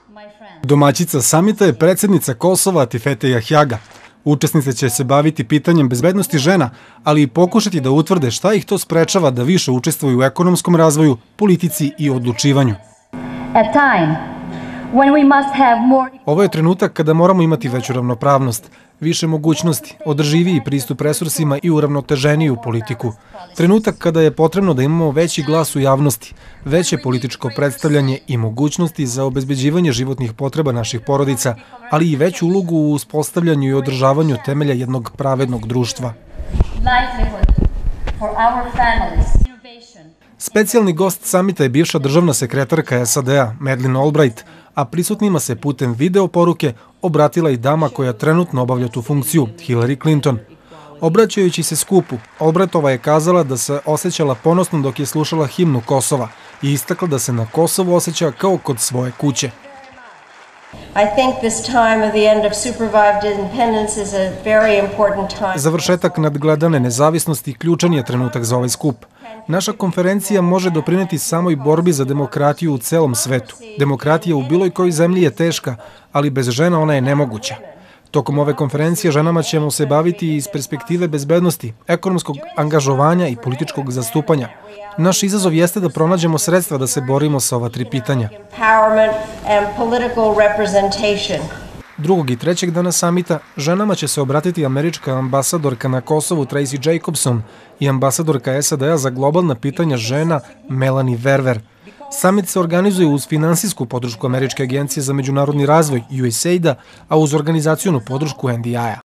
Domaćica samita je predsjednica Kosova Tifete Jahjaga. Učesnice će se baviti pitanjem bezbednosti žena, ali i pokušati da utvrde šta ih to sprečava da više učestvuju u ekonomskom razvoju, politici i odlučivanju. Ovo je trenutak kada moramo imati veću ravnopravnost, više mogućnosti, održiviji pristup resursima i uravnoteženiju politiku. Trenutak kada je potrebno da imamo veći glas u javnosti, veće političko predstavljanje i mogućnosti za obezbeđivanje životnih potreba naših porodica, ali i veću ulogu u uspostavljanju i održavanju temelja jednog pravednog društva. Specijalni gost samita je bivša državna sekretarka SAD-a Madeleine Albright, a prisutnima se putem video poruke obratila i dama koja trenutno obavlja tu funkciju, Hillary Clinton. Obraćajući se skupu, Albrightova je kazala da se osjećala ponosno dok je slušala himnu Kosova i istakla da se na Kosovu osjeća kao kod svoje kuće. Završetak nadgledane nezavisnosti ključan je trenutak za ovaj skup. Naša konferencija može doprineti samoj borbi za demokratiju u celom svetu. Demokratija u bilo kojoj zemlji je teška, ali bez žena ona je nemoguća. Tokom ove konferencije ženama ćemo se baviti iz perspektive bezbednosti, ekonomskog angažovanja i političkog zastupanja. Naš izazov jeste da pronađemo sredstva da se borimo sa ova tri pitanja. 2. i 3. dana samita ženama će se obratiti američka ambasadorka na Kosovu Tracy Jacobson i ambasadorka SAD-a za globalna pitanja žena Melanie Verver. Samit se organizuje uz finansijsku podršku Američke agencije za međunarodni razvoj USAID-a, a uz organizacionu podršku NDI-a.